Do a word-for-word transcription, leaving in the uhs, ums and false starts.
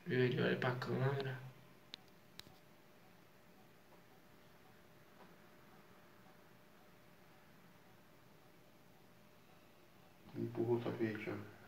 Ele olha pra câmera. Empurra o tapete, ó.